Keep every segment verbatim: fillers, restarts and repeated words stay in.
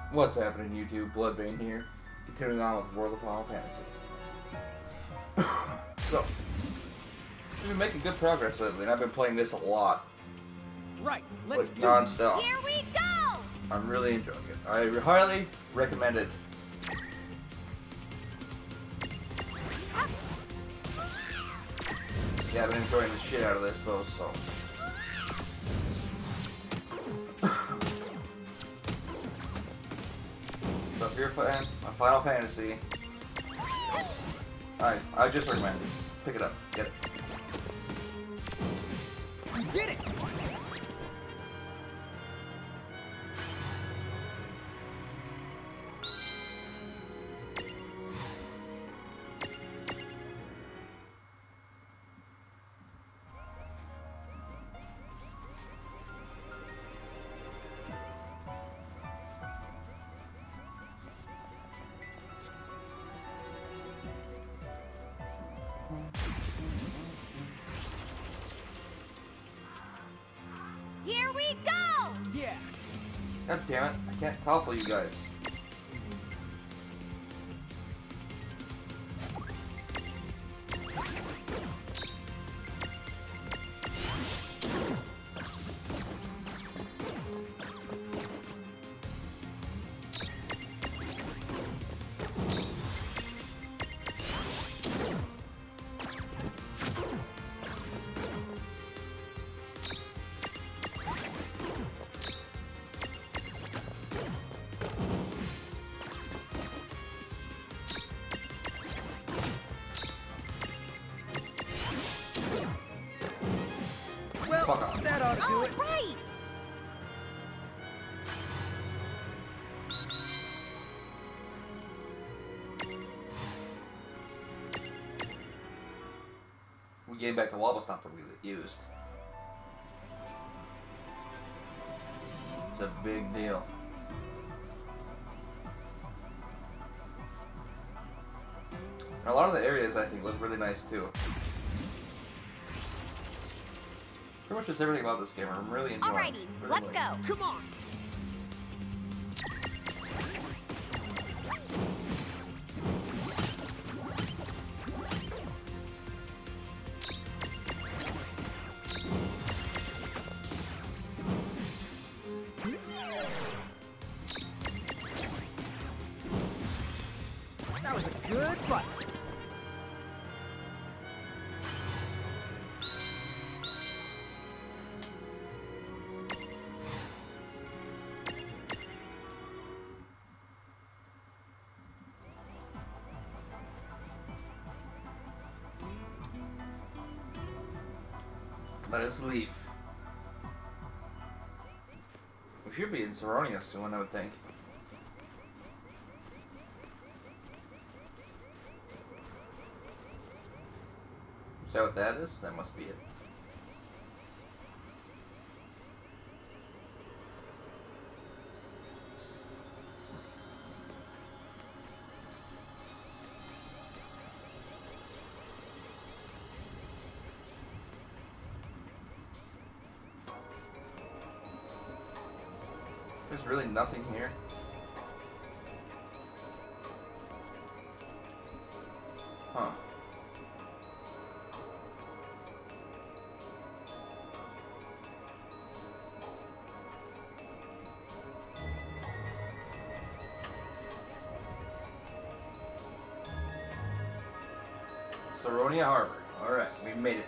What's happening, YouTube? Bloodbane here, continuing on with World of Final Fantasy. So, we've been making good progress lately, and I've been playing this a lot. Right, let's like, do non-stop. Here we go! I'm really enjoying it. I highly recommend it. Yeah, I've been enjoying the shit out of this, though, so... So if you're a fan of Final Fantasy, I I just recommend it. Pick it up, get it. We did it! Here we go! Yeah. God damn it, I can't topple you guys. Fuck off. That ought to do All it. right! We gave back the wobble stopper we used. It's a big deal. And a lot of the areas I think look really nice too. Pretty much just everything about this game I'm really enjoying. Alrighty, Really let's like. go. Come on. That was a good fight. Let us leave. We should be in Saronia soon, I would think. Is that what that is? That must be it. There's really nothing here. Huh. Saronia Harbor. Alright, we made it.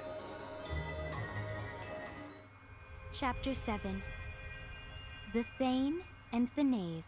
Chapter seven. The Thane and the Knave.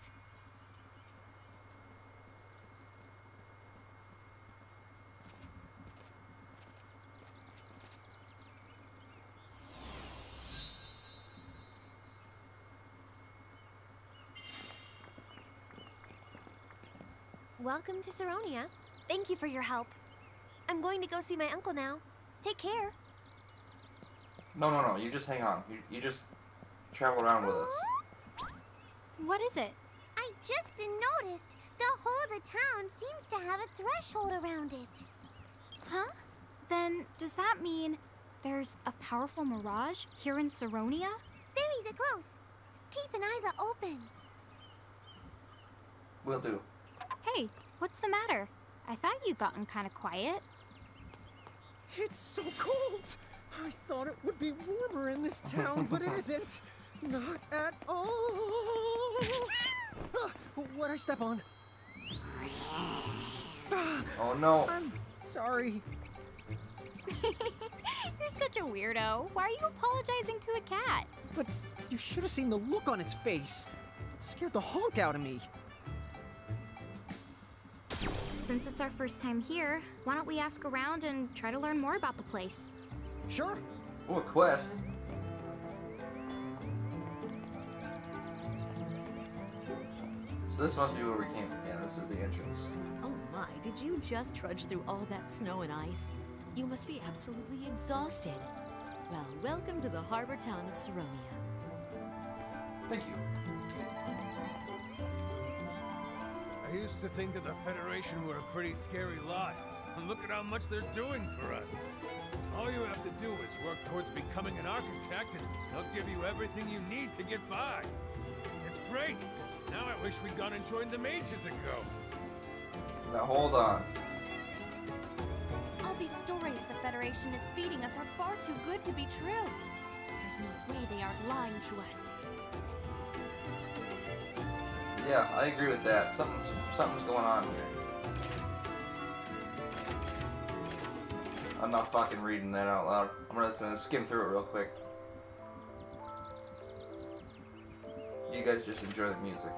Welcome to Saronia. Thank you for your help. I'm going to go see my uncle now. Take care. No, no, no. You just hang on. You, you just travel around with us. What is it? I just noticed the whole of the town seems to have a threshold around it. Huh? Then does that mean there's a powerful mirage here in Saronia? Very the close. Keep an eye the open. Will do. Hey, what's the matter? I thought you'd gotten kind of quiet. It's so cold. I thought it would be warmer in this town, but it isn't. Not at all. Ah, what'd I step on? Ah, Oh no. I'm sorry. You're such a weirdo. Why are you apologizing to a cat? But you should have seen the look on its face. It scared the honk out of me. Since it's our first time here, why don't we ask around and try to learn more about the place? Sure. Oh, a quest. So this must be where we came from. Yeah, this is the entrance. Oh my, did you just trudge through all that snow and ice? You must be absolutely exhausted. Well, welcome to the harbor town of Saronia. Thank you. I used to think that the Federation were a pretty scary lot. And look at how much they're doing for us. All you have to do is work towards becoming an architect, and they'll give you everything you need to get by. It's great. Now I wish we'd gone and joined the mages ago. Now hold on. All these stories the Federation is feeding us are far too good to be true. There's no way they aren't lying to us. Yeah, I agree with that. Something's something's going on here. I'm not fucking reading that out loud. I'm just gonna skim through it real quick. You guys just enjoy the music.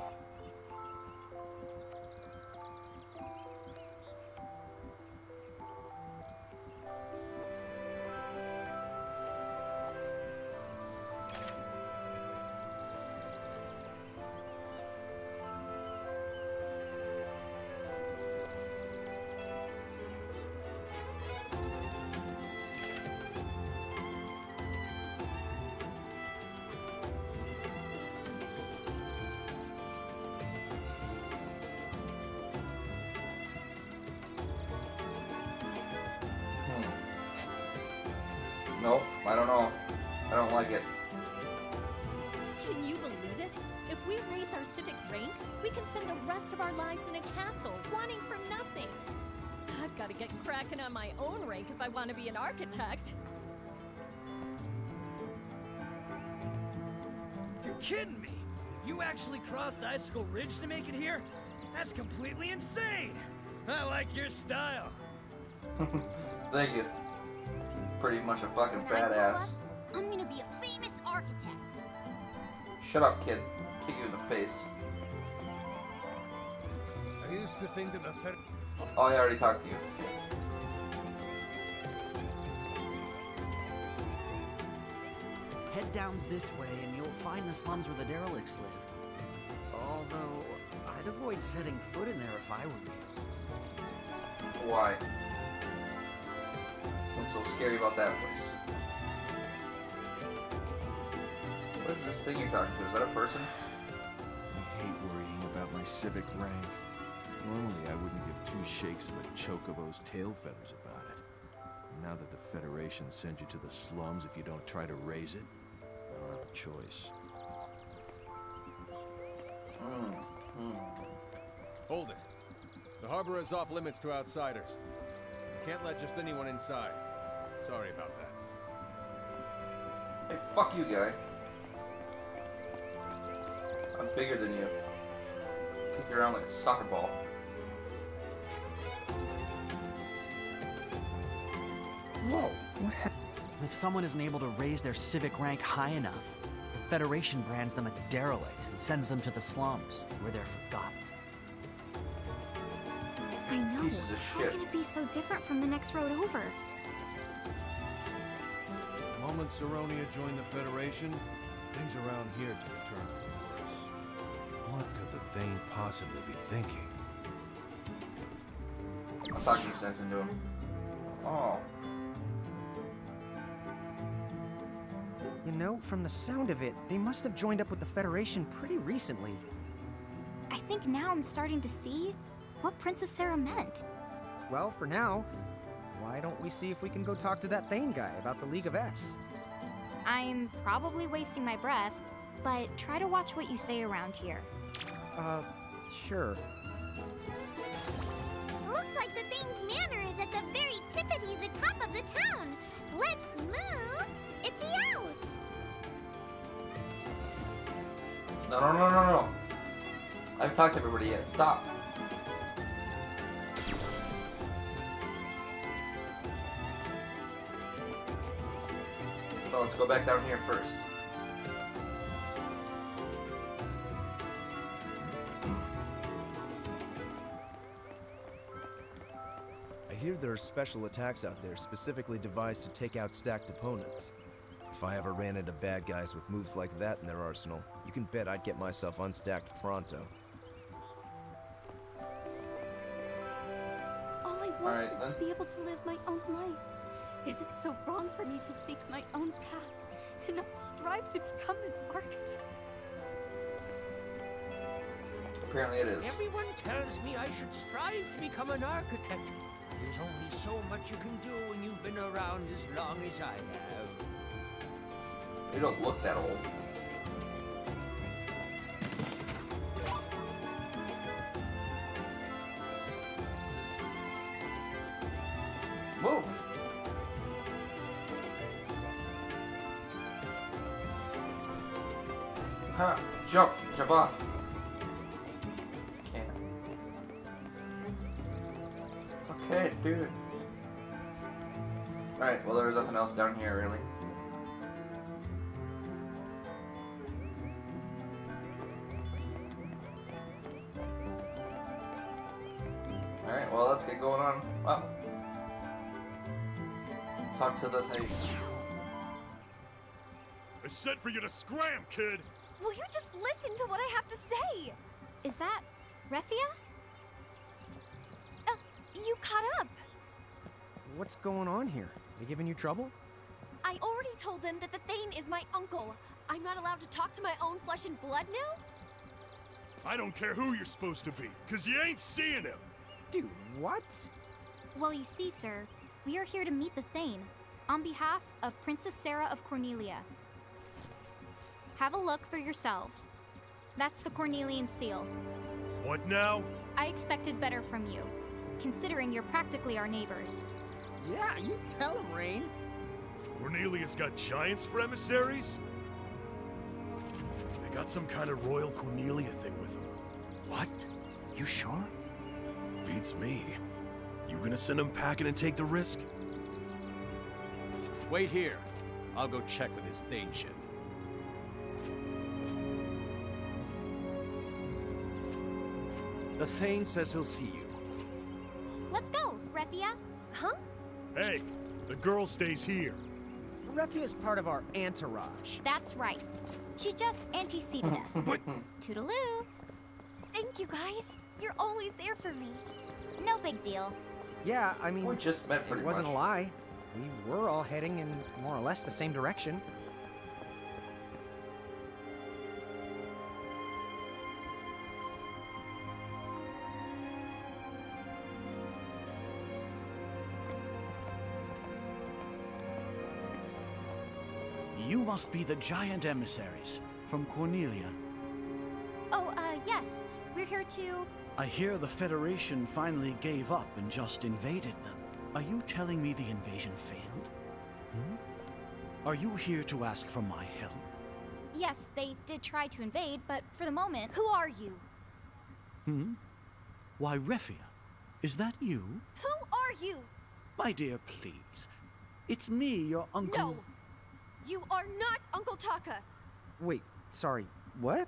Nope, I don't know. I don't like it. Can you believe it? If we raise our civic rank, we can spend the rest of our lives in a castle, wanting for nothing. I've got to get cracking on my own rank if I want to be an architect. You're kidding me! You actually crossed Icicle Ridge to make it here? That's completely insane! I like your style. Thank you. Pretty much a fucking When I grow badass. up, I'm gonna be a famous architect. Shut up, kid. Kick you in the face. I used to think that the Fed... Oh, I already talked to you. Head down this way and you'll find the slums where the derelicts live. Although, I'd avoid setting foot in there if I were you. Why? What's so scary about that place? What is this thing you're talking to? Is that a person? I hate worrying about my civic rank. Normally, I wouldn't give two shakes of a chocobo's tail feathers about it. Now that the Federation sends you to the slums if you don't try to raise it, I don't have a choice. Mm, mm. Hold it. The harbor is off limits to outsiders. You can't let just anyone inside. Sorry about that. Hey, fuck you, guy. I'm bigger than you. Kick you around like a soccer ball. Whoa! What happened? If someone isn't able to raise their civic rank high enough, the Federation brands them a derelict and sends them to the slums, where they're forgotten. I know. Pieces of How shit. can it be so different from the next road over? The moment Saronia joined the Federation, things around here took a turn for the worse. What could the Thane possibly be thinking? I'm talking sense into him. Oh. You know, from the sound of it, they must have joined up with the Federation pretty recently. I think now I'm starting to see what Princess Sarah meant. Well, for now, why don't we see if we can go talk to that Thane guy about the League of S? I'm probably wasting my breath, but try to watch what you say around here. Uh, Sure. Looks like the thing's manor is at the very tippity the top of the town. Let's move it out. No, no, no, no, no. I haven't talked to everybody yet. Stop. So let's go back down here first. I hear there are special attacks out there specifically devised to take out stacked opponents. If I ever ran into bad guys with moves like that in their arsenal, you can bet I'd get myself unstacked pronto. All I want Alright, is then. to be able to live my own life. Is it so wrong for me to seek my own path and not strive to become an architect? Apparently it is. Everyone tells me I should strive to become an architect. There's only so much you can do when you've been around as long as I have. You don't look that old. Move. Huh. Jump. Jump off. Can't. Okay, dude. Alright, well there's nothing else down here really. Alright, well let's get going on up. Talk to the thing. I said for you to scram, kid! Will you just listen to what I have to say? Is that Refia? Uh, you caught up. What's going on here? They giving you trouble? I already told them that the Thane is my uncle. I'm not allowed to talk to my own flesh and blood now? I don't care who you're supposed to be, cause you ain't seeing him! Dude, what? Well, you see, sir, we are here to meet the Thane on behalf of Princess Sarah of Cornelia. Have a look for yourselves. That's the Cornelian seal. What now? I expected better from you, considering you're practically our neighbors. Yeah, you tell him, Reynn. Cornelius got giants for emissaries? They got some kind of royal Cornelia thing with them. What? You sure? Beats me. You gonna send them packing and take the risk? Wait here. I'll go check with this Thane ship. The Thane says he'll see you. Let's go, Refia. Huh? Hey, the girl stays here. Refia's part of our entourage. That's right. She just anteceded us. Toodaloo. Thank you, guys. You're always there for me. No big deal. Yeah, I mean, We just met pretty it wasn't much. a lie. We were all heading in more or less the same direction. You must be the giant emissaries from Cornelia. Oh, uh, yes. We're here to... I hear the Federation finally gave up and just invaded them. Are you telling me the invasion failed? Hmm? Are you here to ask for my help? Yes, they did try to invade, but for the moment... Who are you? Hmm? Why, Refia, is that you? Who are you? My dear, please. It's me, your uncle. No! You are not Uncle Taka! Wait, sorry, what?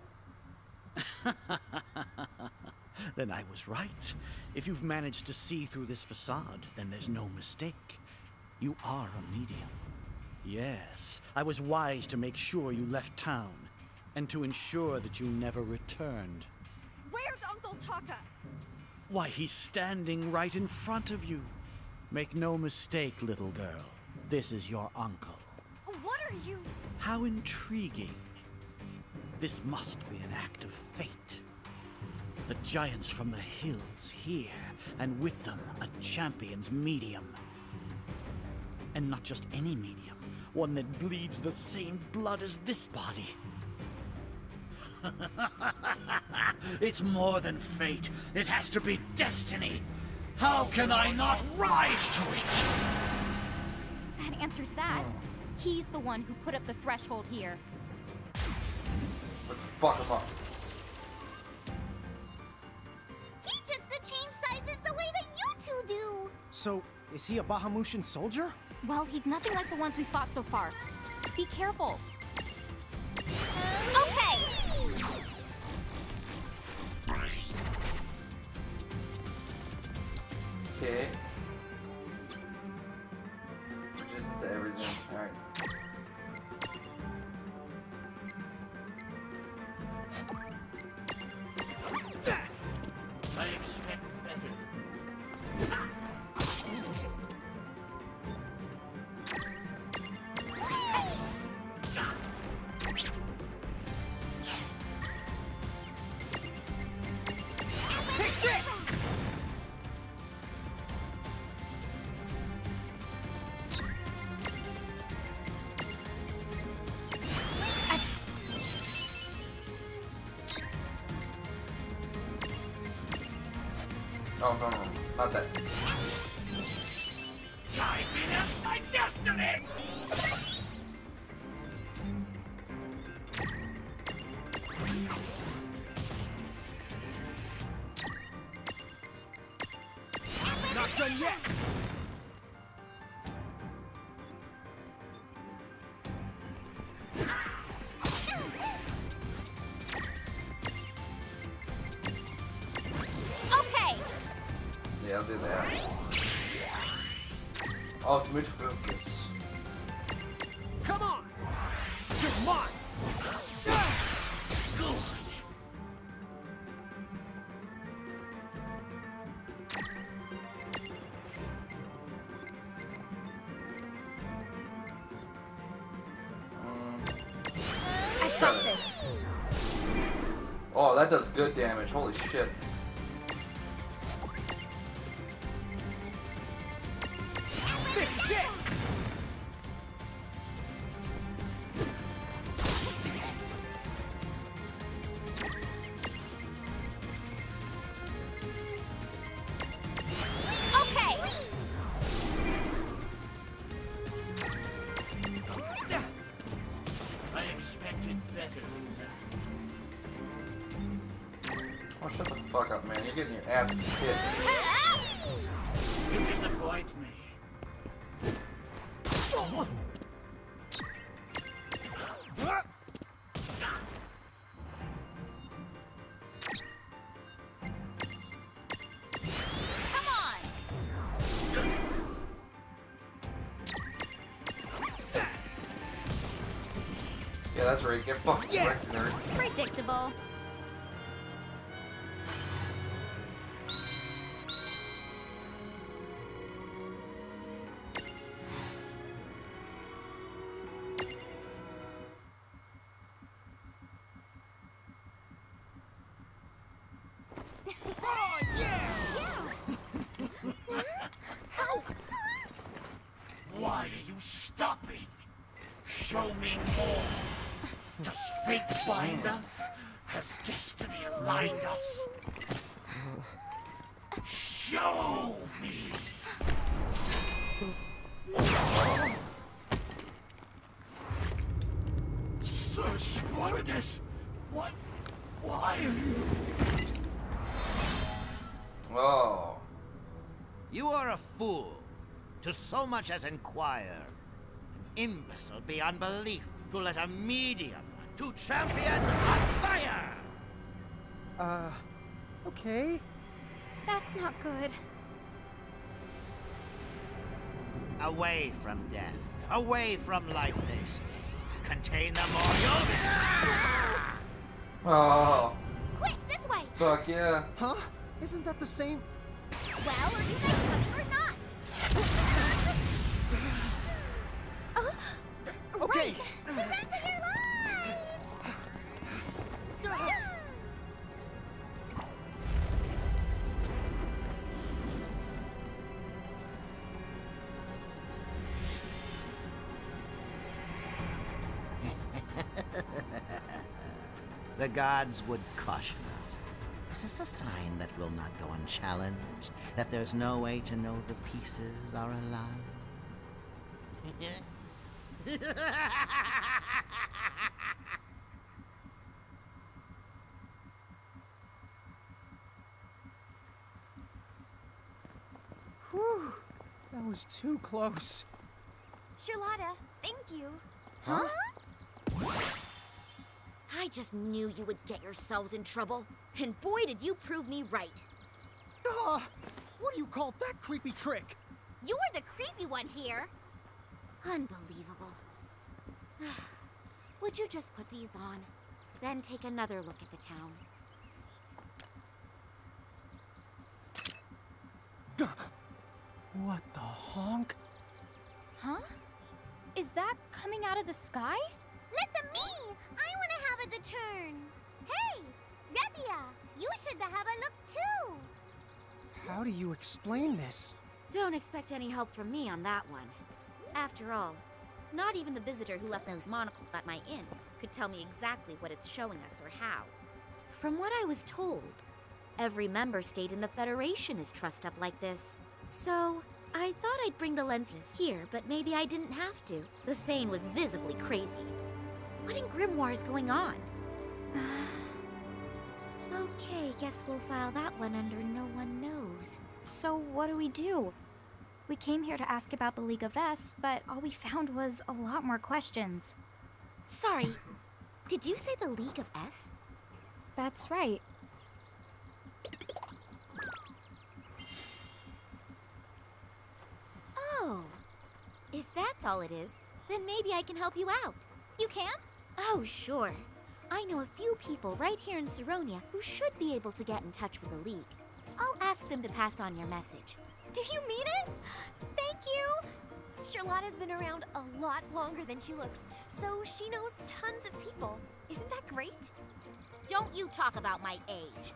Then I was right. If you've managed to see through this facade, then there's no mistake. You are a medium. Yes, I was wise to make sure you left town, and to ensure that you never returned. Where's Uncle Taka? Why, he's standing right in front of you. Make no mistake, little girl. This is your uncle. What are you? How intriguing. This must be an act of fate. The giants from the hills here, and with them a champion's medium. And not just any medium, one that bleeds the same blood as this body. It's more than fate. It has to be destiny. How can I not rise to it? That answers that. He's the one who put up the threshold here. Let's fuck him up. He just the change sizes the way that you two do. So, is he a Bahamutian soldier? Well, he's nothing like the ones we fought so far. Be careful. Okay. Okay. Just to everything. Alright. I expect better. Take this! Oh, no, no, no. Not that. I renounce my destiny! Not done yet! Okay. Yeah, I'll do that. Ultimate focus. Come on! You're mine! Good. I've got this. Oh, that does good damage. Holy shit. This is it! Okay. I expected better. Oh, shut the fuck up, man. You're getting your ass hit. You disappoint me. Come on. Yeah, that's right. Get fucked, Yeah. right, nerd. Predictable. Oh, yeah! Why are you stopping? Show me more. Does fate bind us? Has destiny aligned us? Show me! Search Wardes! What? Why? Oh. You are a fool to so much as inquire. An imbecile beyond belief to let a medium, to champion a fire! Uh, okay. That's not good. Away from death, away from life they stay. Contain them or you'll be... Oh. Quick, this way! Fuck yeah. Huh? Isn't that the same? Well, are you guys coming or not? uh, Okay. Right. Run for your lives! The gods would caution us. Is this a sign that will not go unchallenged? That there's no way to know the pieces are alive? Whew, that was too close. Charlotta, thank you. Huh? I just knew you would get yourselves in trouble. And boy, did you prove me right. Uh, what do you call that creepy trick? You were the creepy one here. Unbelievable. Would you just put these on, then take another look at the town? What the honk? Huh? Is that coming out of the sky? Let them me! I want to have a the turn. Hey, Revia, you should have a look too. How do you explain this? Don't expect any help from me on that one. After all, not even the visitor who left those monocles at my inn could tell me exactly what it's showing us or how. From what I was told, every member state in the Federation is trussed up like this. So, I thought I'd bring the lenses here, but maybe I didn't have to. The Thane was visibly crazy. What in Grimoire is going on? Okay, guess we'll file that one under no one knows. So what do we do? We came here to ask about the League of S, but all we found was a lot more questions. Sorry, did you say the League of S? That's right. Oh, if that's all it is, then maybe I can help you out. You can? Oh, sure. I know a few people right here in Saronia who should be able to get in touch with the League. I'll ask them to pass on your message. Do you mean it? Thank you! Charlotta's been around a lot longer than she looks, so she knows tons of people. Isn't that great? Don't you talk about my age.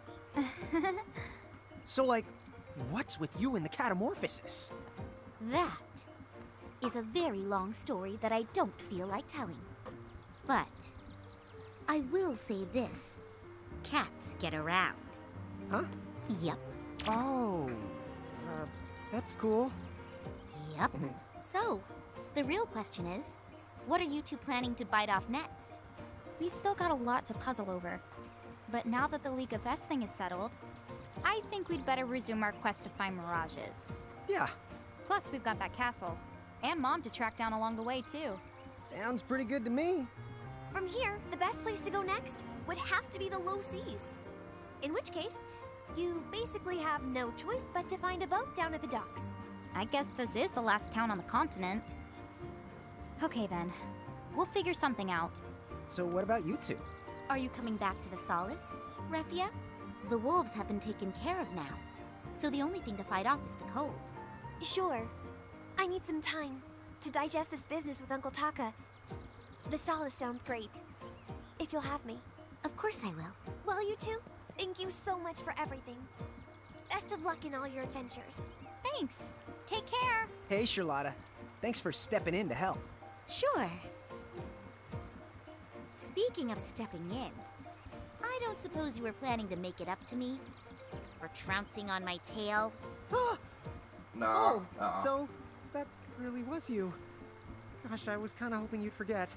So, like, what's with you and the catamorphosis? That is a very long story that I don't feel like telling. But I will say this. Cats get around. Huh? Yep. Oh, uh, that's cool. Yep. So, the real question is, what are you two planning to bite off next? We've still got a lot to puzzle over. But now that the League of S thing is settled, I think we'd better resume our quest to find mirages. Yeah. Plus, we've got that castle. And Mom to track down along the way, too. Sounds pretty good to me. From here, the best place to go next would have to be the low seas. In which case, you basically have no choice but to find a boat down at the docks. I guess this is the last town on the continent. Okay then, we'll figure something out. So what about you two? Are you coming back to the Solace, Refia? The wolves have been taken care of now, so the only thing to fight off is the cold. Sure. I need some time to digest this business with Uncle Taka. The Solace sounds great. If you'll have me. Of course I will. Well, you two, thank you so much for everything. Best of luck in all your adventures. Thanks. Take care. Hey, Charlotta. Thanks for stepping in to help. Sure. Speaking of stepping in, I don't suppose you were planning to make it up to me? For trouncing on my tail? No. Oh, uh-uh. so that really was you. Gosh, I was kind of hoping you'd forget.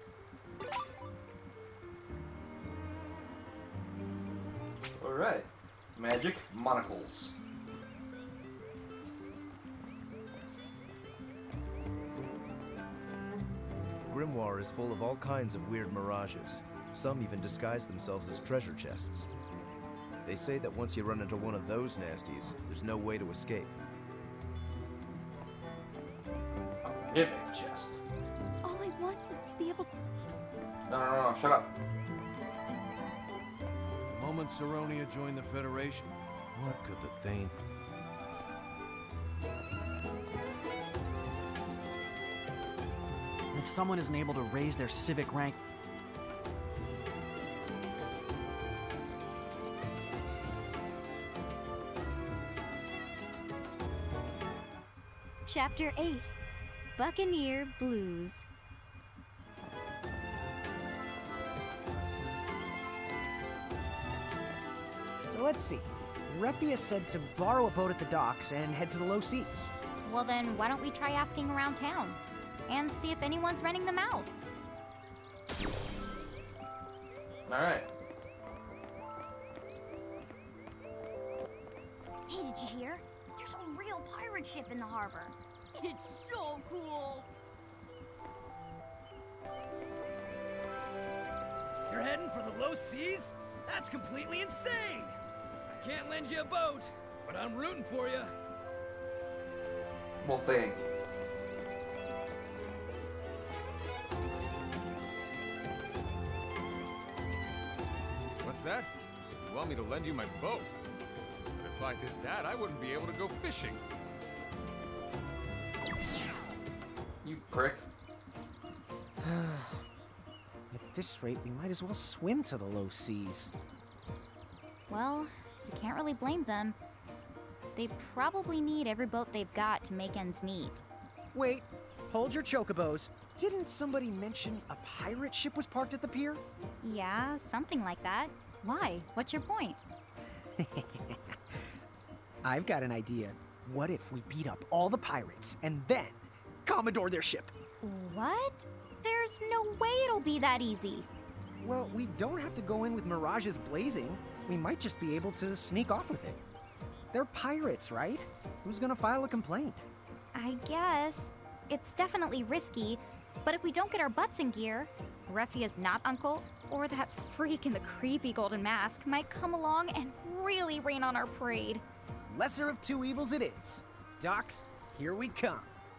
Alright. Magic monocles. Grimoire is full of all kinds of weird mirages. Some even disguise themselves as treasure chests. They say that once you run into one of those nasties, there's no way to escape. A pivot chest. All I want is to be able to... No, no, no, no, shut up. The moment Saronia joined the Federation, what could the Thane... If someone isn't able to raise their civic rank... Chapter eight, Buccaneer Blues. let's see. Refia said to borrow a boat at the docks and head to the low seas. Well then, why don't we try asking around town? And see if anyone's renting them out. Alright. Hey, did you hear? There's a real pirate ship in the harbor. It's so cool. You're heading for the low seas? That's completely insane! I can't lend you a boat, but I'm rooting for you. Well, think. What's that? You want me to lend you my boat? But if I did that, I wouldn't be able to go fishing. You prick. At this rate, we might as well swim to the low seas. Well, we can't really blame them. They probably need every boat they've got to make ends meet. Wait, hold your chocobos. Didn't somebody mention a pirate ship was parked at the pier? Yeah, something like that. Why? What's your point? I've got an idea. What if we beat up all the pirates and then Commodore their ship? What? There's no way it'll be that easy. Well, we don't have to go in with mirages blazing. We might just be able to sneak off with it. They're pirates, right? Who's gonna file a complaint? I guess. It's definitely risky, but if we don't get our butts in gear, Refia's not uncle, or that freak in the creepy golden mask might come along and really rain on our parade. Lesser of two evils it is. Docs, here we come.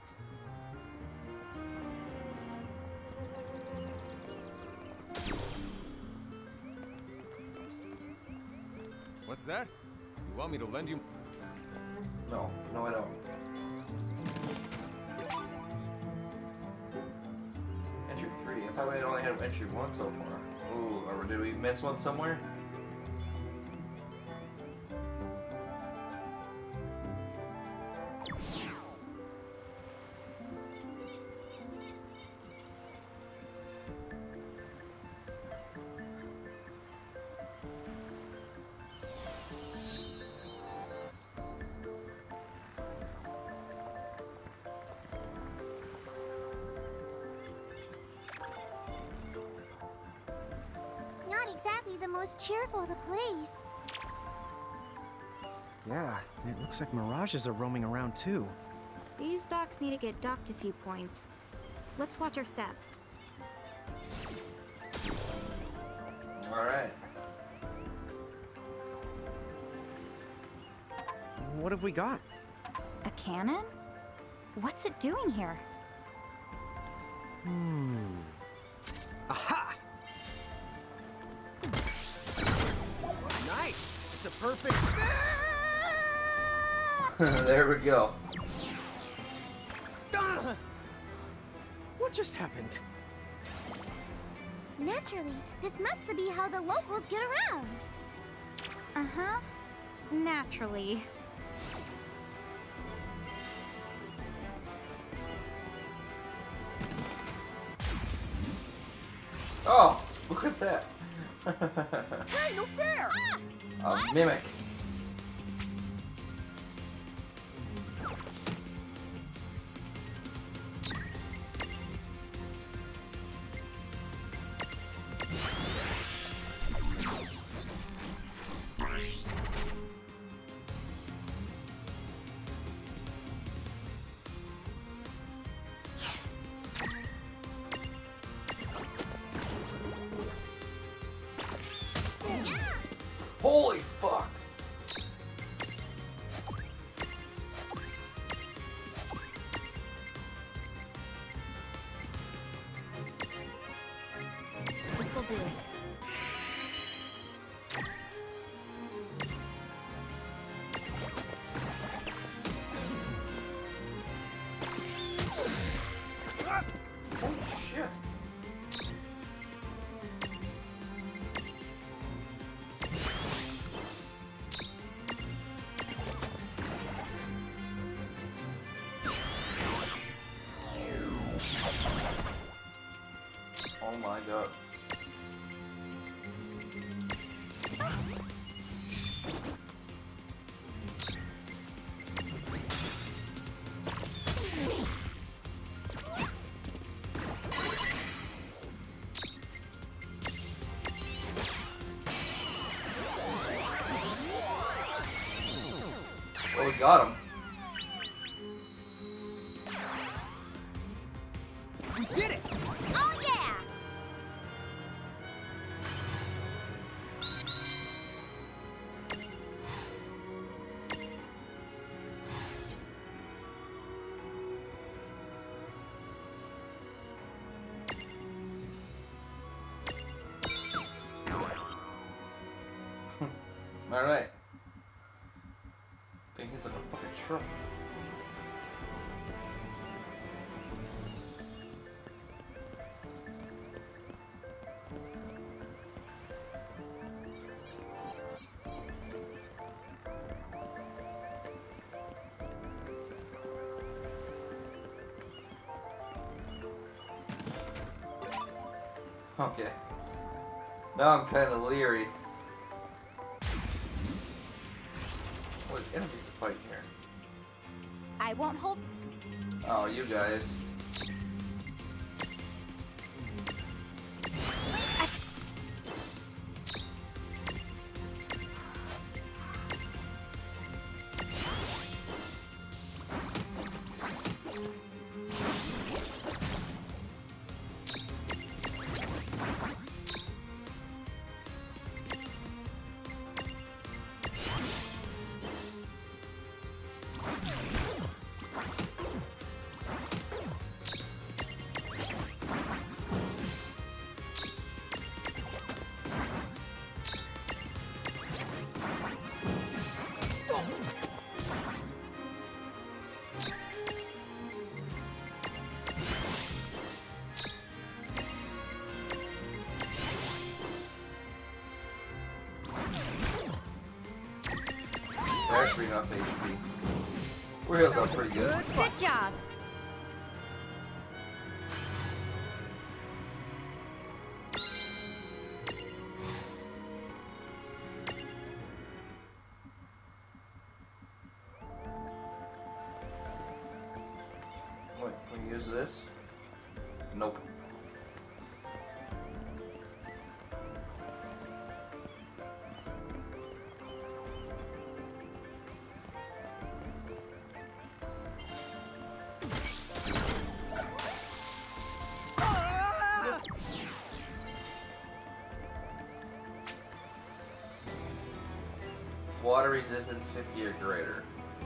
What's that? You want me to lend you... No, no I don't. Entry three. I thought we only had entry one so far. Ooh, or did we miss one somewhere? Not exactly the most cheerful of the place. Yeah, and it looks like mirages are roaming around too. These docks need to get docked a few points. Let's watch our step. Alright. What have we got? A cannon? What's it doing here? Hmm. Aha! Nice! It's a perfect... There we go. Ah! What just happened? Naturally, this must be how the locals get around. Uh-huh. Naturally. Oh, look at that. Hey, no fair! Ah, a mimic. Holy fuck! This'll do. Holy shit! Oh my god. we got him. We did it! Oh yeah! Alright. I think he's like a fucking truck. Okay. Now I'm kind of leery. What enemies to fight here? I won't hold. Oh, you guys. That should be enough H P. We're healed up pretty good. Good job. Wait, can we use this? Nope. Water resistance fifty or greater.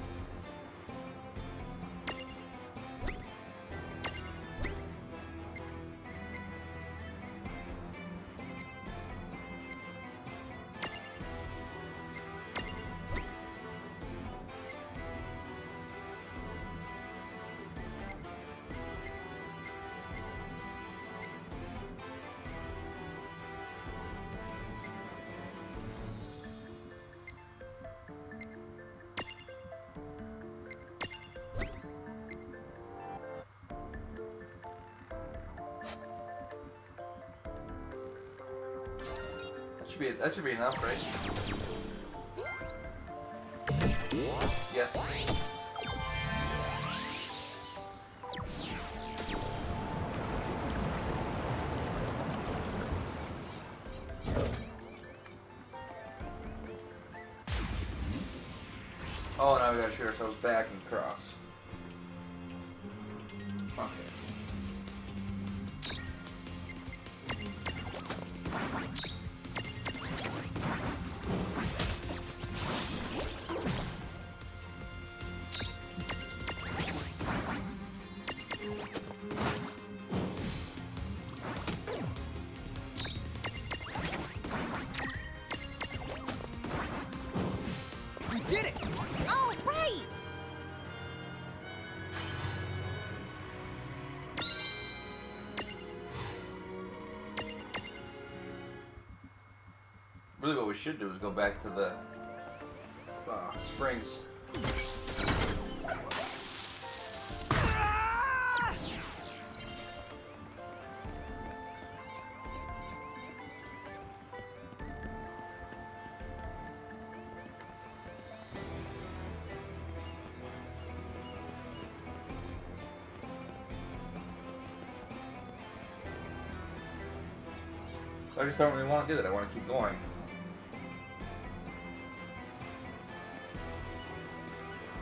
Should be, that should be enough, right? Yes. Oh, now we gotta shoot ourselves back and cross. Okay. Did it! Oh, right! Really what we should do is go back to the uh, springs. I just don't really want to do that. I want to keep going.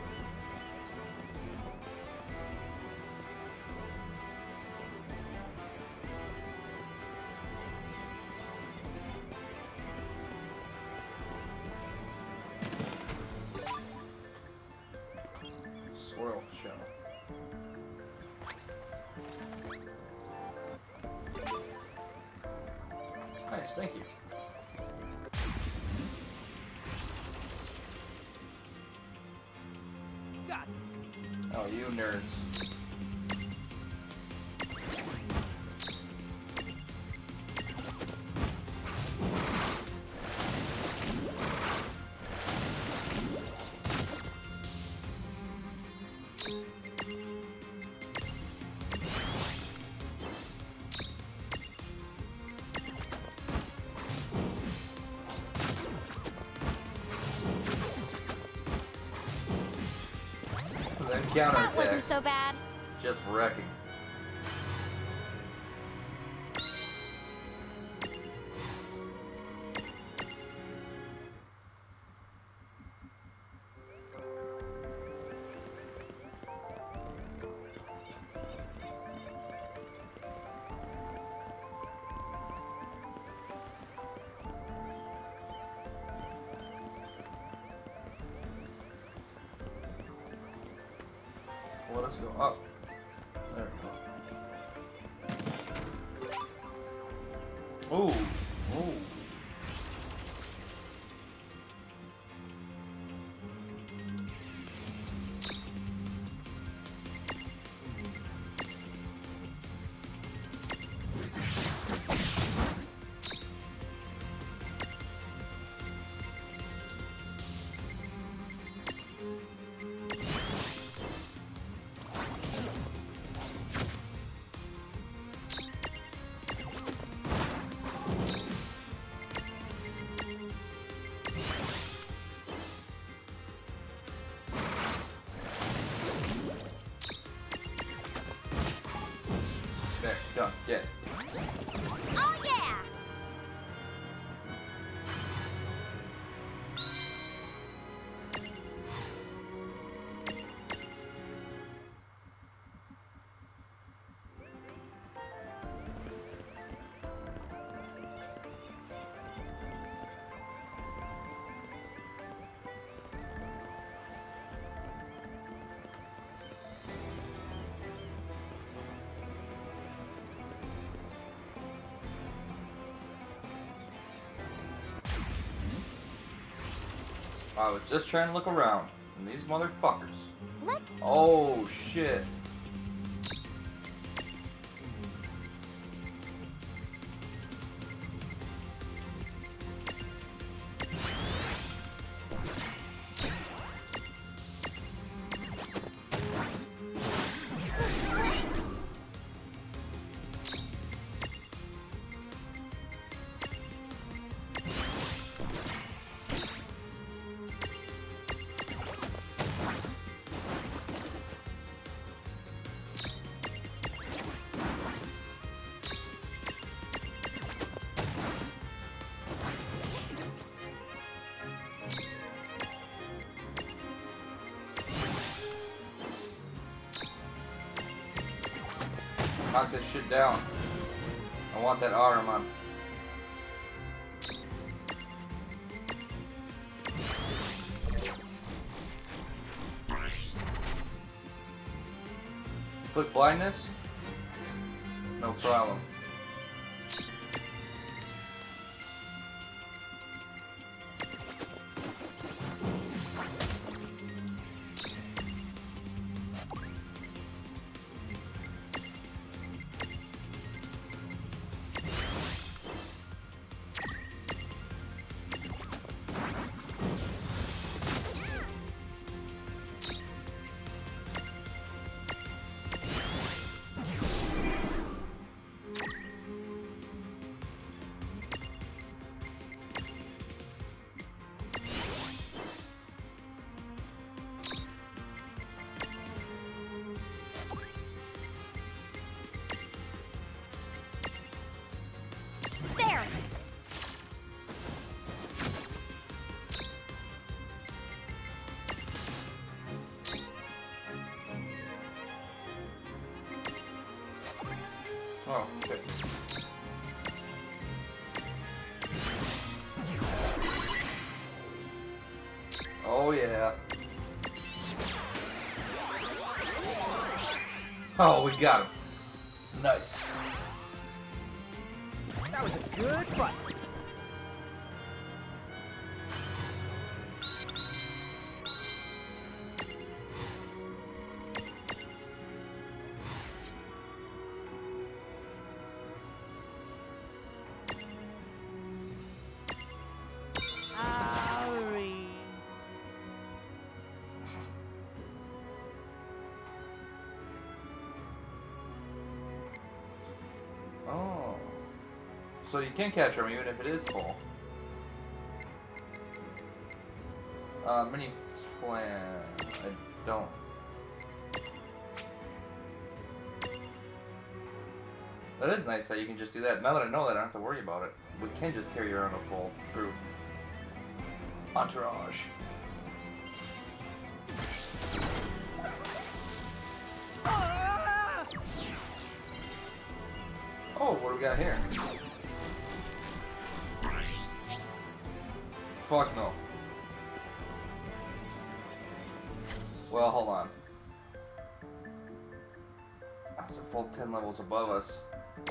Nice, thank you. Got it. Oh, you nerds. That wasn't so bad. Just wrecking. Well, let's go up. There we go. Ooh, ooh. There, done, get. Oh yeah! I was just trying to look around, and these motherfuckers. Let's. Oh shit. Knock this shit down. I want that arm on. Inflict blindness? No problem. There! Oh, shit. Oh, yeah. Oh, we got him. Nice. That was a good fight. So you can catch them even if it is full. Uh, mini plan. I don't. That is nice that you can just do that. Now that I know that, I don't have to worry about it. We can just carry around a full group. Entourage. Oh, what do we got here? Fuck no. Well, hold on. That's a full ten levels above us.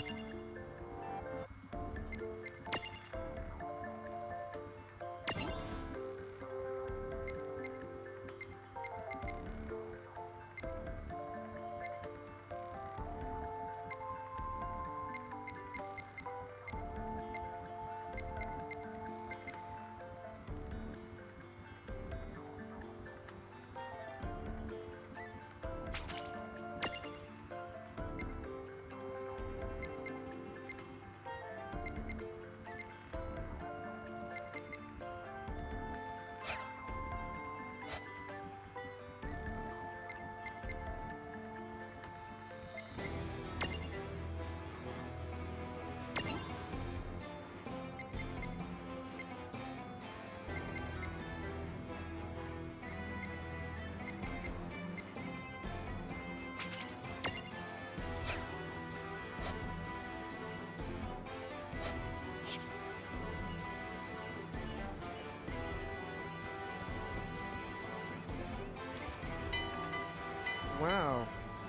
Wow.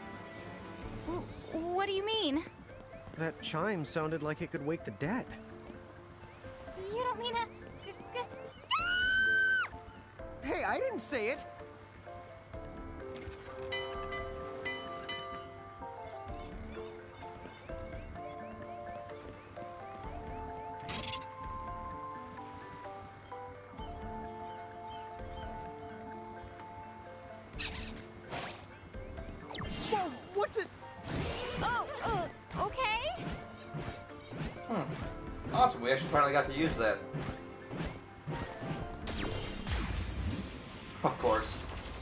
W what do you mean? That chime sounded like it could wake the dead. You don't mean a... g g Hey, I didn't say it! Whoa, what's it? Oh, uh, okay. Hmm. Awesome, we actually finally got to use that. Of course.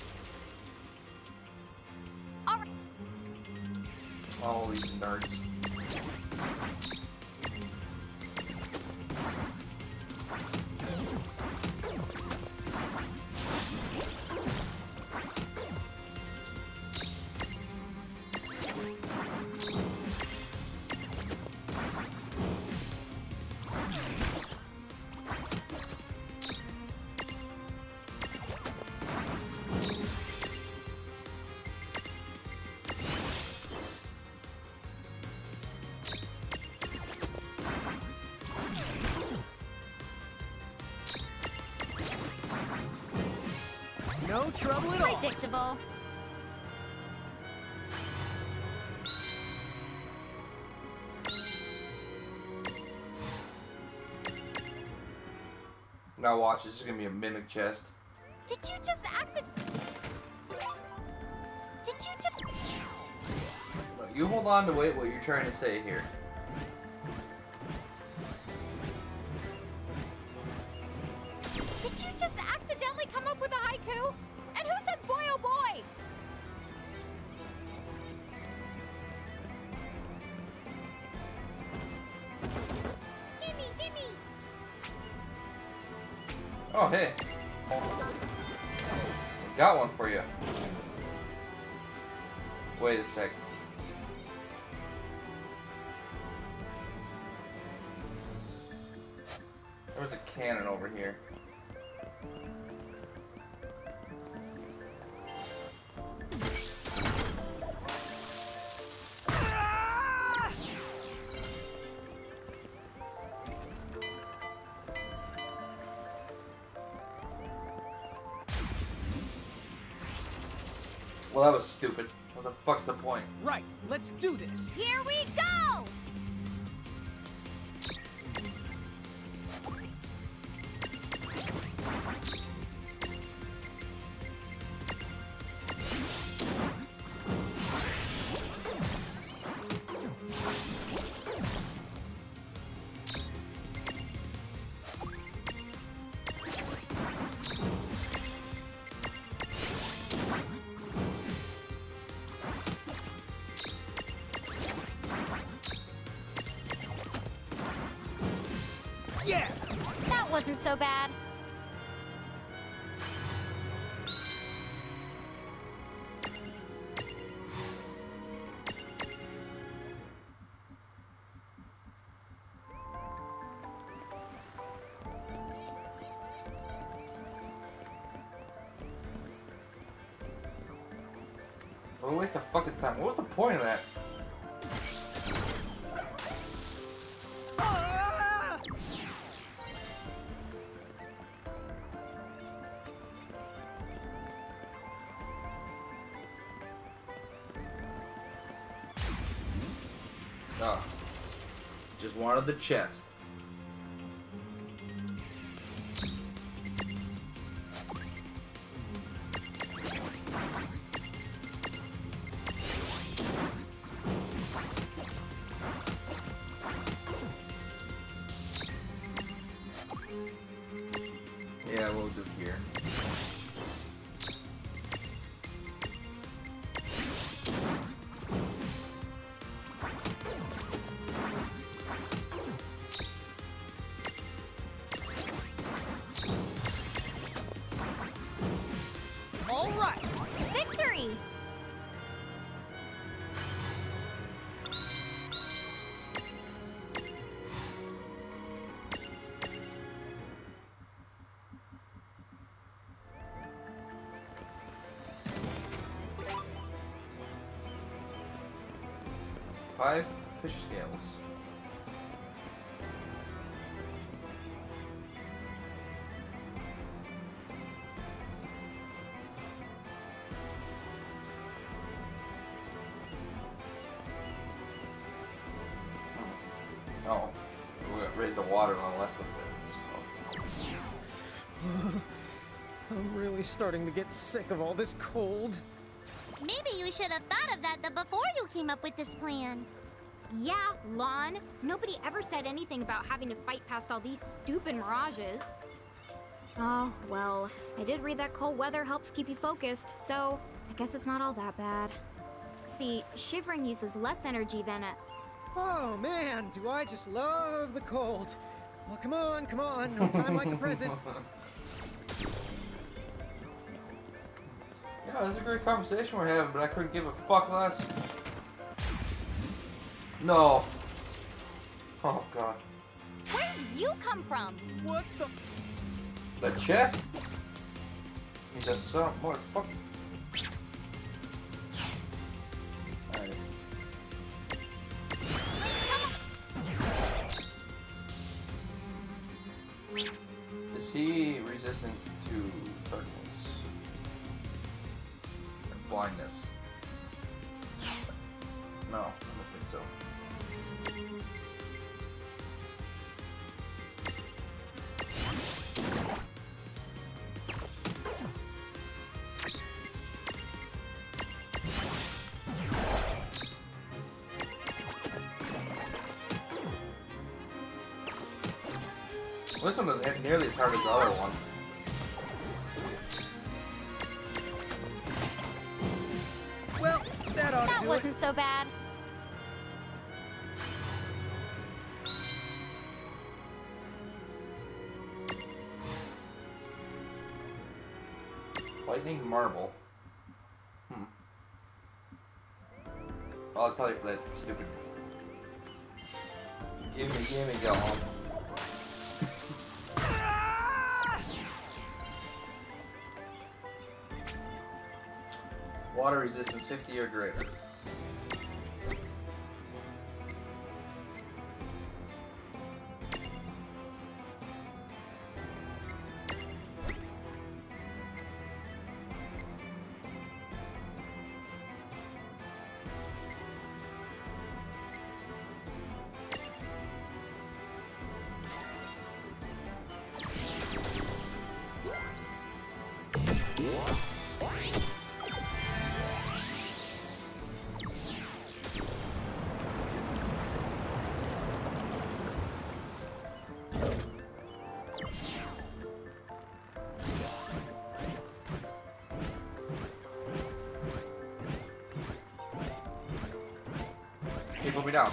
All right. All these nerds. No trouble at all. Predictable. Now watch, this is gonna be a mimic chest. Did you just accident? Did you just? No, you hold on to wait what you're trying to say here. Did you just accidentally come up with a haiku? And who says boy oh boy? Gimme, gimme! Oh, hey. Got one for you. Wait a sec. There was a cannon over here. Well, that was stupid. What the fuck's the point? Right, let's do this. Here we go! so bad. What a waste of fucking time. What was the point of that? Oh. Just wanted the chest. Yeah, we'll do here. All right. Victory! Five fish scales. Oh, we gotta raise the water level. That's what that is. I'm really starting to get sick of all this cold. Maybe you should have thought of that the before you came up with this plan. Yeah, Lann. Nobody ever said anything about having to fight past all these stupid mirages. Oh, well, I did read that cold weather helps keep you focused, so I guess it's not all that bad. See, shivering uses less energy than a... Oh man, do I just love the cold. Well, come on, come on, no time like the present. Yeah, this is a great conversation we're having, but I couldn't give a fuck less. No. Oh god. Where did you come from? What the? The chest? He's a son more fuck. Alright. Is he resistant to darkness? Or blindness? No, I don't think so. This one doesn't hit nearly as hard as the other one. Well, that ought That to do wasn't it. so bad. Lightning marble. Hmm. Oh, it's probably for that stupid. Gimme, gimme, y'all. Water resistance fifty or greater. Okay, put me down.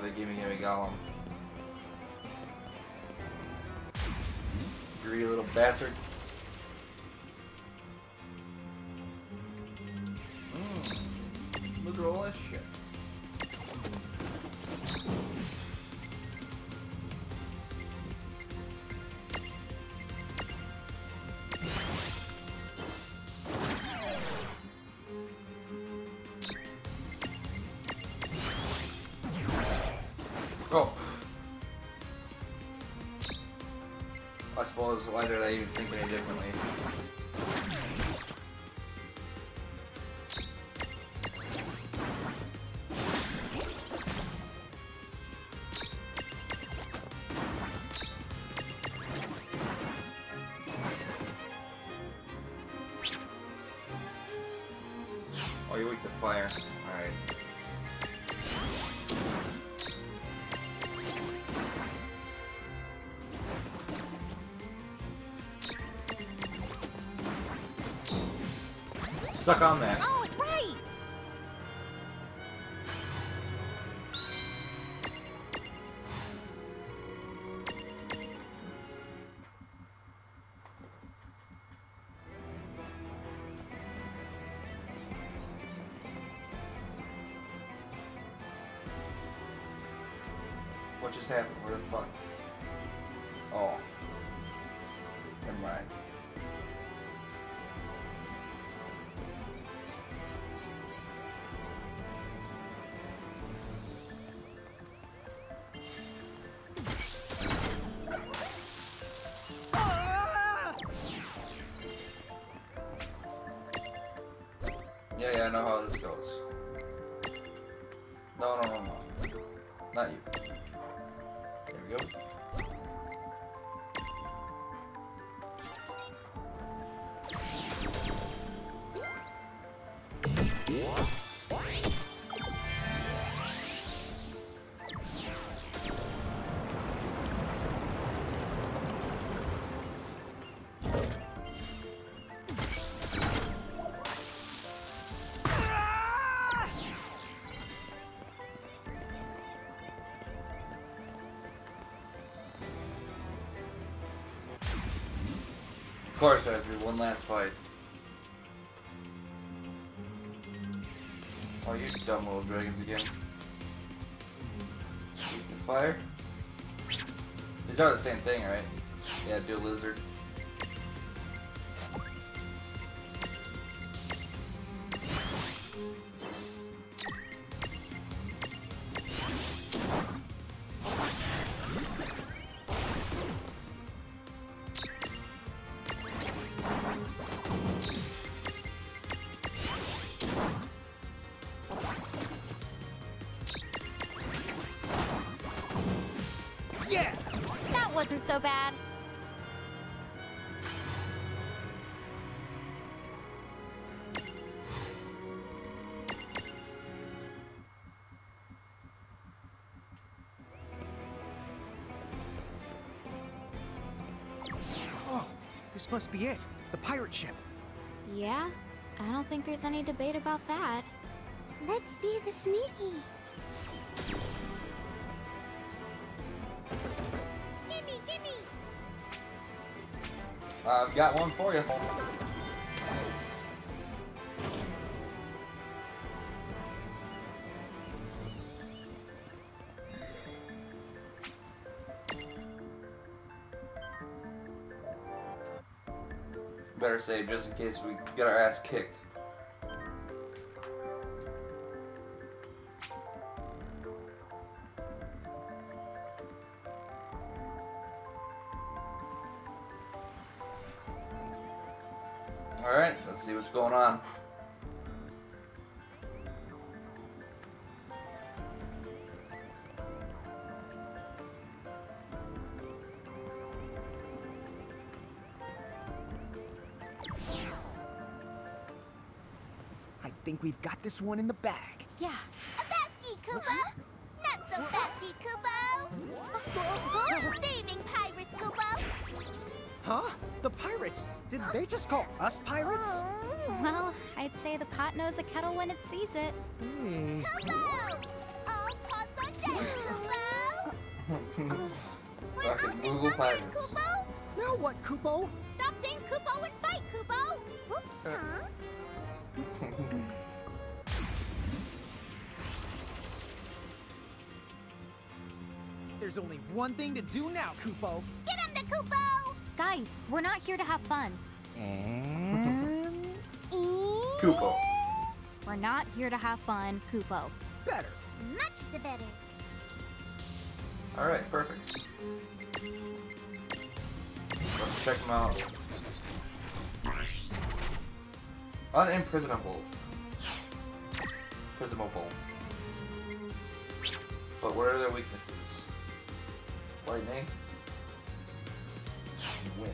the gimme gimme golem. Greedy little bastard. Mm. Look at all that shit. Oh. I suppose, why did I even think any differently? Oh, you're weak to fire. Alright. Suck on that. Oh, right! What just happened? Where the fuck? Oh. Never mind. Yeah, yeah, I know how this goes. No, no, no, no. Not you. There we go. Of course, there has to be one last fight. Oh, you dumb little dragons again. Shoot the fire. These are the same thing, right? Yeah, do a lizard. That wasn't so bad. Oh, this must be it. The pirate ship. Yeah, I don't think there's any debate about that. Let's be the sneaky. Gimme, gimme. I've got one for you. Better save just in case we get our ass kicked. Alright, let's see what's going on. I think we've got this one in the bag. Yeah. A basty, Kubo. Not so fasty, Kubo. Saving pirates, Kubo. Huh? The pirates? Did they just call us pirates? Well, I'd say the pot knows a kettle when it sees it. Hey. Kubo! All pots on deck, Kubo. Fucking Google Pirates. Now what, Kupo? Stop saying Kupo and fight, Kupo! Oops, huh? There's only one thing to do now, Kupo. Get him, the Kupo! Guys, we're not here to have fun. And... Kupo. We're not here to have fun, Kupo. Better. Much the better. Alright, perfect. Let's check them out. Unimprisonable. Prisonable. But what are their weaknesses? Lightning. Wind.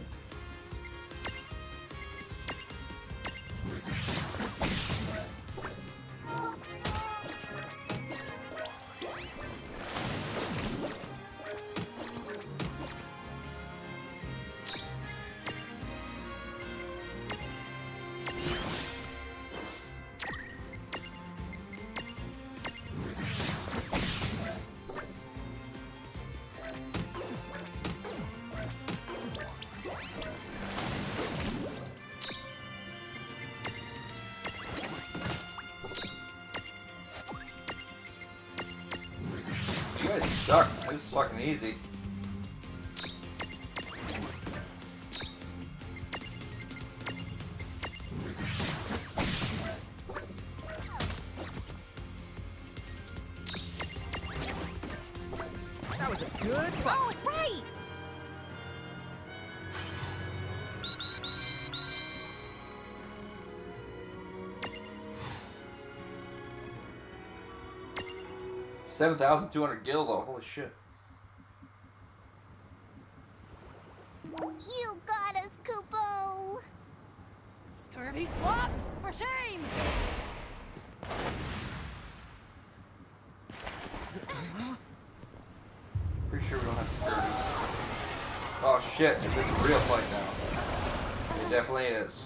You guys suck. This is fucking easy. That was a good fight. Oh, right! seven thousand two hundred gil though, holy shit. You got us, Kupo! Scurvy swabs, for shame! Pretty sure we don't have security. Oh shit, is this a real fight now? It definitely is.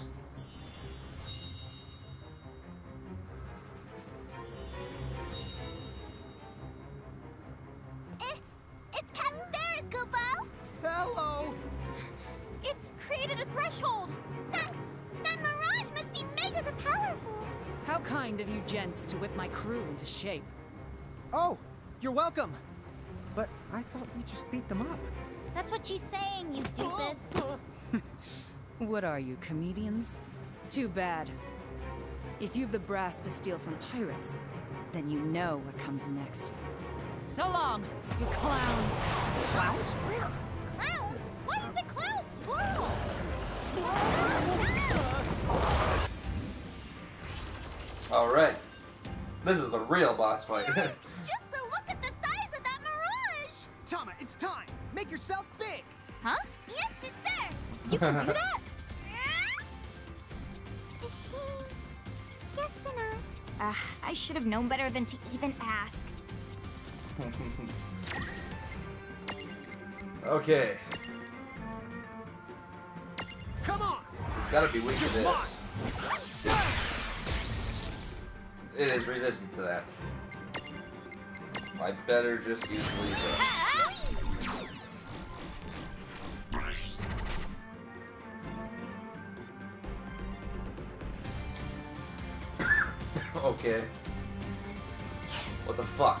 It's Captain Ferris, Kupo! Hello! It's created a threshold! That, that mirage must be mega powerful! How kind of you gents to whip my crew into shape. Oh, you're welcome. But I thought we just beat them up. That's what she's saying, you doofus. What are you, comedians? Too bad. If you've the brass to steal from pirates, then you know what comes next. So long, you clowns! Clowns? Where? Clowns? Why is it clowns plural? Alright. This is the real boss fight. Just to look at the size of that mirage! Tama, it's time! Make yourself big! Huh? Yes, yes, sir! You can do that? Guess not. Ugh, I should have known better than to even ask. Okay. Come on! It's gotta be weak to this. It is resistant to that. I better just use Lisa. Okay. What the fuck?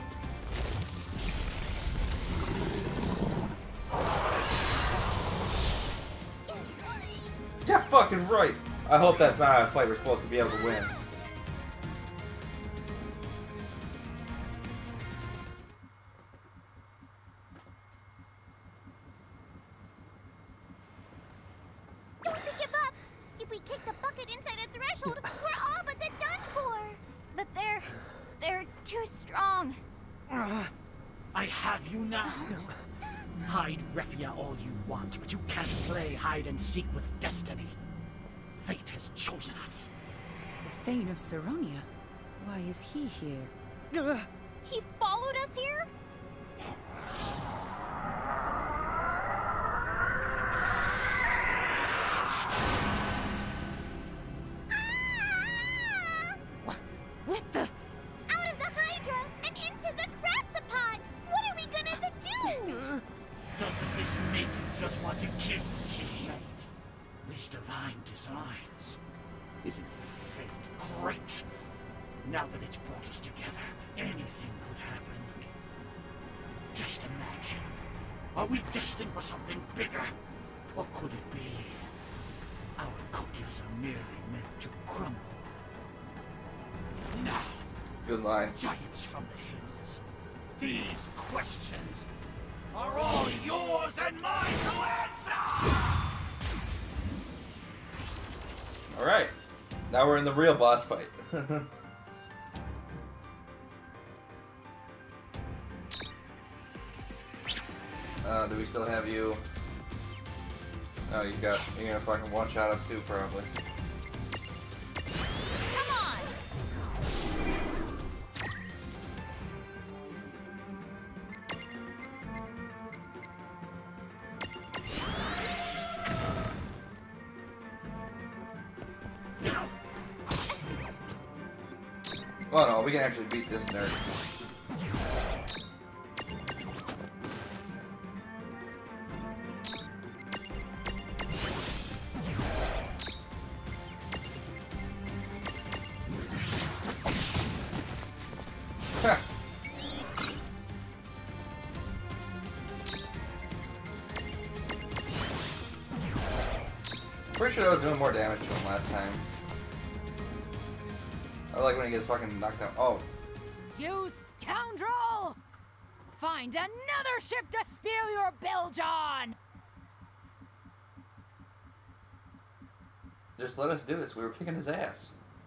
Yeah, fucking right! I hope that's not a fight we're supposed to be able to win. Don't give up! If we kick the bucket inside a threshold, we're all but done for! But they're... they're too strong. Uh, I have you now. Hide Refia all you want, but you can't play hide and seek with destiny. Fate has chosen us. The Thane of Saronia? Why is he here? He followed us here? What the? Out of the Hydra and into the Craftapod! What are we gonna do? make you just want to kiss Kismet? These divine designs. Isn't fate great? Now that it's brought us together, anything could happen. Just imagine. Are we destined for something bigger? Or could it be our cookies are merely meant to crumble? Now, good line. Giants from the hills, these questions are all yours and mine to answer! Alright. Now we're in the real boss fight. uh, do we still have you? No, you got. You're gonna fucking one shot us too, probably. Come on! Oh no, we can actually beat this nerd. Pretty sure I was doing more damage to him last time. I like when he gets fucking knocked out. Oh. You scoundrel! Find another ship to spew your bilge on! Just let us do this. We were kicking his ass.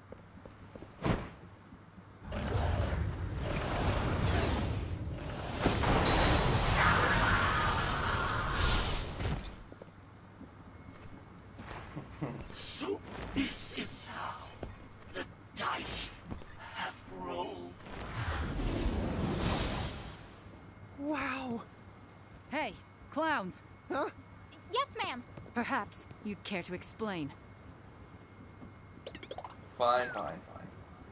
So this is how the dice have rolled. Wow. Hey, clowns. Huh? Yes, ma'am. Perhaps you'd care to explain. Fine, fine, fine.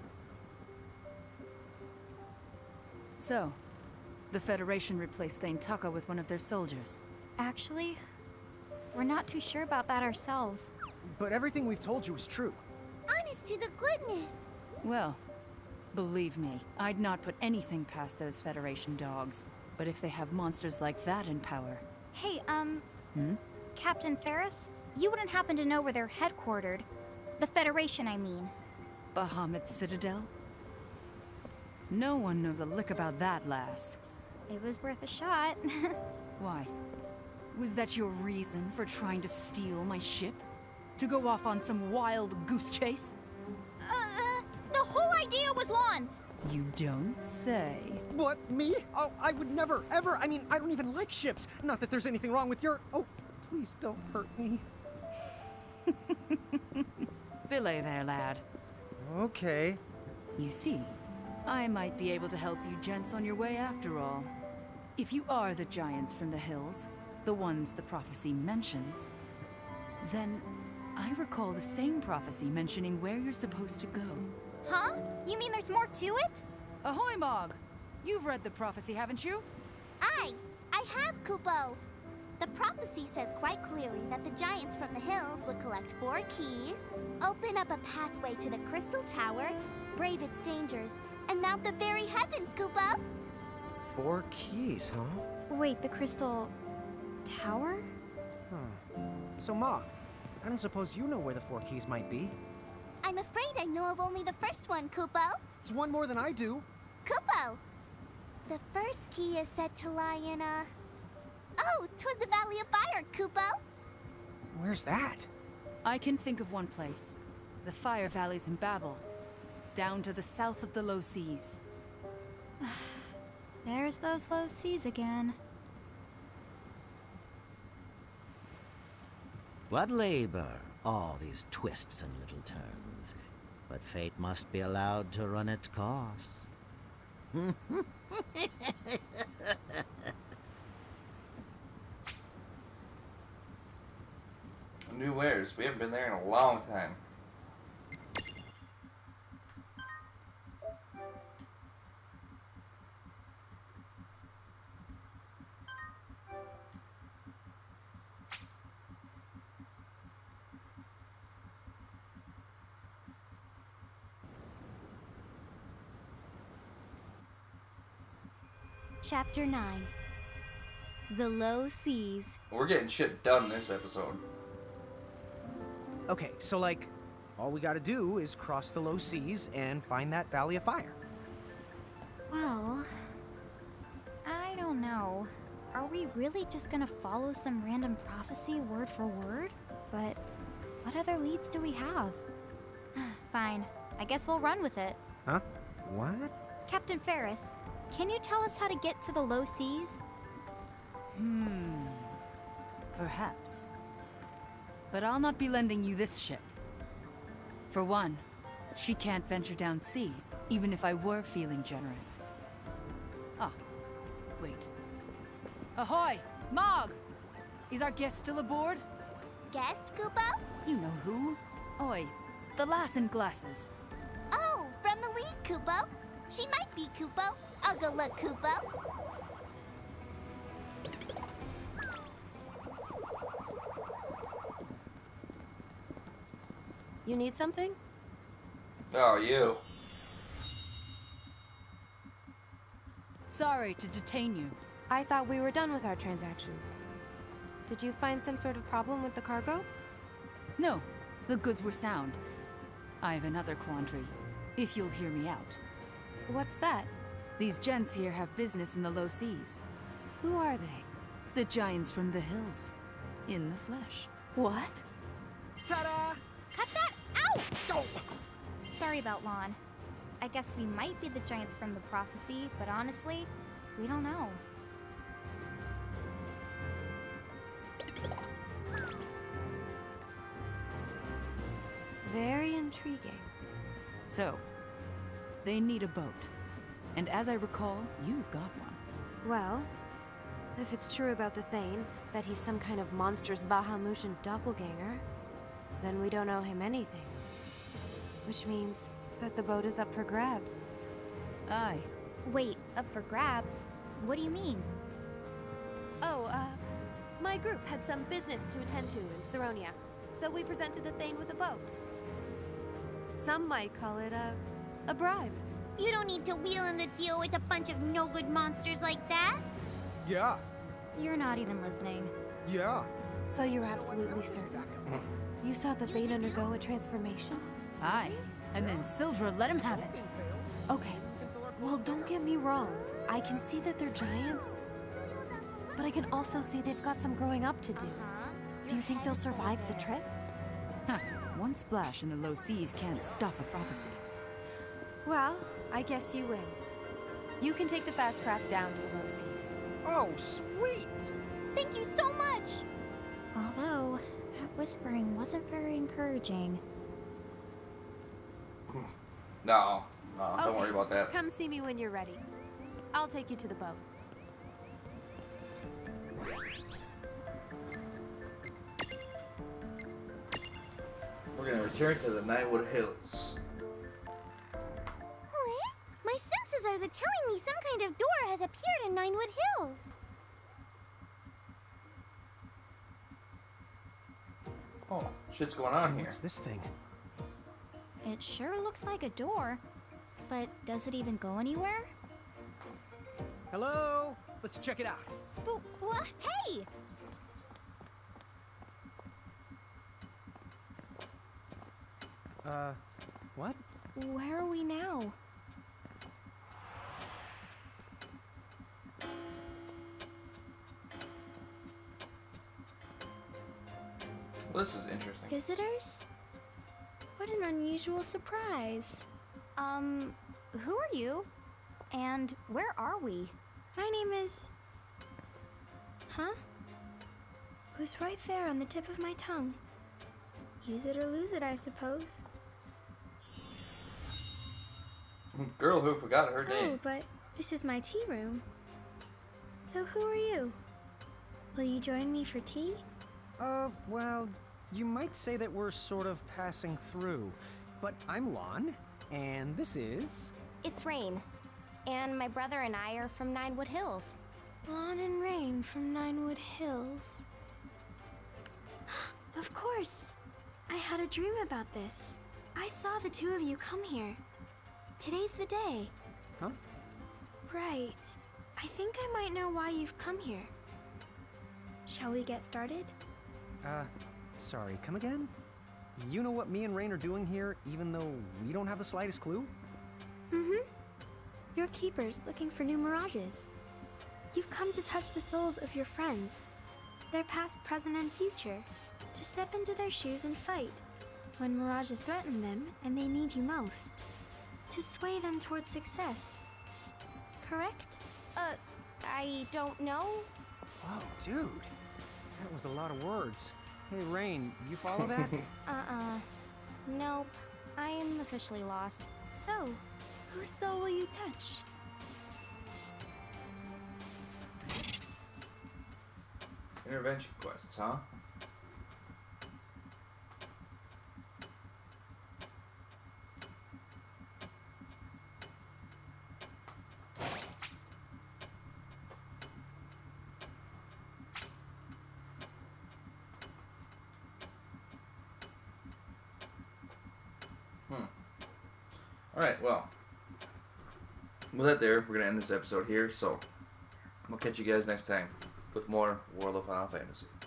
So, the Federation replaced Thane Taka with one of their soldiers. Actually, we're not too sure about that ourselves. But everything we've told you is true. Honest to the goodness. Well, believe me, I'd not put anything past those Federation dogs. But if they have monsters like that in power... Hey, um... Hmm? Captain Ferris, you wouldn't happen to know where they're headquartered. The Federation, I mean. Bahamut Citadel? No one knows a lick about that, lass. It was worth a shot. Why? Was that your reason for trying to steal my ship? To go off on some wild goose chase? Uh, the whole idea was Lawns! You don't say. What? Me? Oh, I would never, ever. I mean, I don't even like ships. Not that there's anything wrong with your... Oh, please don't hurt me. Belay there, lad. Okay. You see, I might be able to help you gents on your way after all. If you are the giants from the hills, the ones the prophecy mentions, then I recall the same prophecy mentioning where you're supposed to go. Huh? You mean there's more to it? Ahoy, Mog! You've read the prophecy, haven't you? I, I have, Kupo. The prophecy says quite clearly that the giants from the hills would collect four keys, open up a pathway to the Crystal Tower, brave its dangers, and mount the very heavens, Kupo. Four keys, huh? Wait, the Crystal... Tower? Huh. So, Mog, I don't suppose you know where the four keys might be. I'm afraid I know of only the first one, Kupo. It's one more than I do. Kupo! The first key is said to lie in a... Oh, 'twas the Valley of Fire, Kupo! Where's that? I can think of one place. The Fire Valleys in Babel. Down to the south of the low seas. There's those low seas again. What labor, all these twists and little turns. But fate must be allowed to run its course. New wares. We haven't been there in a long time. Chapter nine. The Low Seas. We're getting shit done this episode. Okay, so like, all we gotta do is cross the low seas and find that Valley of Fire. Well, I don't know. Are we really just gonna follow some random prophecy word for word? But what other leads do we have? Fine, I guess we'll run with it. Huh? What? Captain Ferris, can you tell us how to get to the low seas? Hmm. Perhaps. But I'll not be lending you this ship. For one, she can't venture down sea, even if I were feeling generous. Ah, wait. Ahoy! Mog! Is our guest still aboard? Guest, Kupo? You know who. Oi, the lass in glasses. Oh, from the lead, Kupo. She might be Kupo. I'll go look, Kupo. You need something? Oh, you. Sorry to detain you. I thought we were done with our transaction. Did you find some sort of problem with the cargo? No, the goods were sound. I have another quandary, if you'll hear me out. What's that? These gents here have business in the low seas. Who are they? The giants from the hills. In the flesh. What? Ta-da! Cut that out! Oh. Sorry about Lann. I guess we might be the giants from the prophecy, but honestly, we don't know. Very intriguing. So, they need a boat. And as I recall, you've got one. Well, if it's true about the Thane, that he's some kind of monstrous Bahamutian doppelganger, then we don't owe him anything. Which means that the boat is up for grabs. Aye. Wait, up for grabs? What do you mean? Oh, uh, my group had some business to attend to in Saronia, so we presented the Thane with a boat. Some might call it a, a bribe. You don't need to wheel in the deal with a bunch of no-good monsters like that. Yeah. You're not even listening. Yeah. So you're absolutely certain? You saw the Thane undergo a transformation? Aye. And then Sildra let him have it. Okay. Well, don't get me wrong. I can see that they're giants. But I can also see they've got some growing up to do. Do you think they'll survive the trip? Huh. One splash in the low seas can't stop a prophecy. Well, I guess you win. You can take the fast craft down to the low seas. Oh, sweet! Thank you so much! Although, that whispering wasn't very encouraging. No, no, Okay. don't worry about that. Come see me when you're ready. I'll take you to the boat. We're gonna return to the Ninewood Hills. What? My senses are the telling me some kind of door has appeared in Ninewood Hills. Oh, shit's going on here. What's this thing? It sure looks like a door, but does it even go anywhere? Hello? Let's check it out. But what? Hey! Uh, what? Where are we now? Well, this is interesting. Visitors? What an unusual surprise. Um, who are you? And where are we? My name is... Huh? It was right there on the tip of my tongue. Use it or lose it, I suppose. Girl who forgot her Oh, name. but this is my tea room. So who are you? Will you join me for tea? Uh, well, you might say that we're sort of passing through. But I'm Lann, and this is... It's Reynn. And my brother and I are from Ninewood Hills. Lann and Reynn from Ninewood Hills. Of course! I had a dream about this. I saw the two of you come here. Today's the day. Huh? Right. I I think I might know why you've come here. Shall we get started? Uh, sorry, come again? You know what me and Reynn are doing here, even though we don't have the slightest clue? Mm-hmm. You're keepers looking for new mirages. You've come to touch the souls of your friends, their past, present, and future, to step into their shoes and fight when mirages threaten them and they need you most, to sway them towards success. Correct? Uh, I don't know. Whoa, dude. That was a lot of words. Hey, Reynn, you follow that? Uh-uh. Nope. I am officially lost. So, whose soul will you touch? Intervention quests, huh? Hmm. Alright, well. With that there, we're going to end this episode here, so we'll catch you guys next time with more World of Final Fantasy.